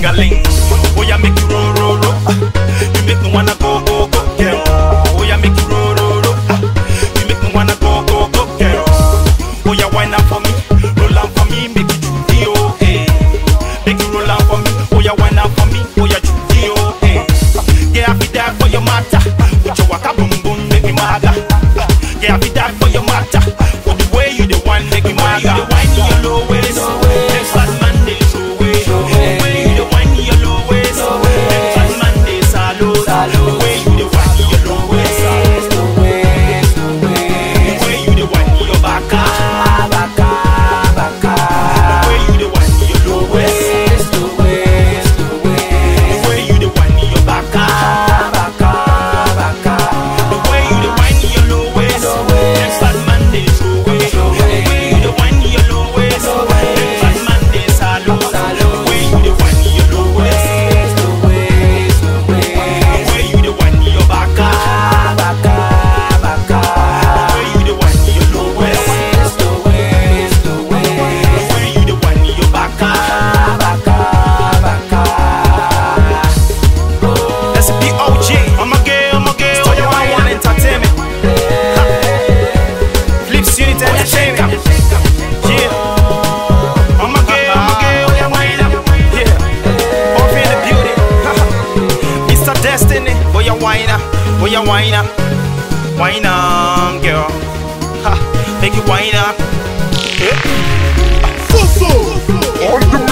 ting-a-ling. Oh yeah, make you roll, roll, roll. You make me wanna go, go, go, girl. Oh yeah, make you roll, roll, roll. You make me wanna go, go, go, girl. Oh yeah, wine up for me, roll out for me, make you Judy, oh hey. Make you roll out for me, oh yeah, wine up for me, oh yeah, Judy, oh hey. Yeah, I be there for your matter. With your waka boom boom, make me maga. Yeah, I be there for your matter. For the way you the one, make me maga. You the wine in your low waist, next last Monday show way. The way you the wine in your low waist, next last Monday salute. The way you the wine in your low waist, the way you the wine in your baka. The way you the wine in your low waist, the way you the wine in your baka. The way you the wine in your low waist, next last Monday show way. The way you the wine in your low waist, next last Monday salute. The way you the wine in your low waist, the way you the wine in your baka. The way you the wine in your low waist, the way you the wine in your baka. That's a big OG. I'm a girl. Tell you I want entertainment. Flips Unit Entertainment. Yeah. I'm a girl. Yeah, wine up. Yeah. Off in the beauty. Mr. Destiny. Boy, you wine up. Boy, you wine up. Wine up, girl. Ha. Make you wine up. Yeah. On the